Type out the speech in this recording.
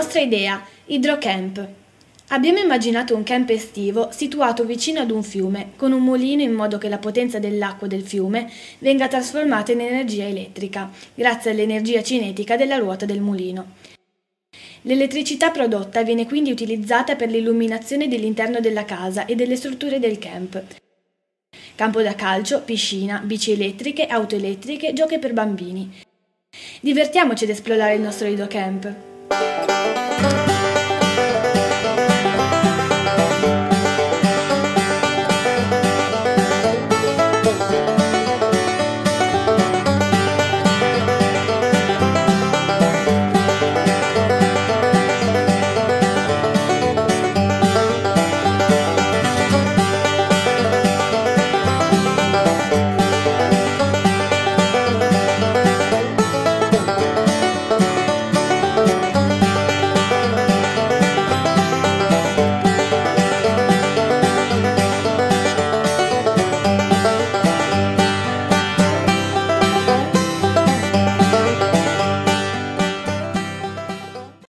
nostra idea, Idrocamp. Abbiamo immaginato un camp estivo situato vicino ad un fiume, con un mulino in modo che la potenza dell'acqua del fiume venga trasformata in energia elettrica, grazie all'energia cinetica della ruota del mulino. L'elettricità prodotta viene quindi utilizzata per l'illuminazione dell'interno della casa e delle strutture del camp. Campo da calcio, piscina, bici elettriche, auto elettriche, giochi per bambini. Divertiamoci ad esplorare il nostro idrocamp.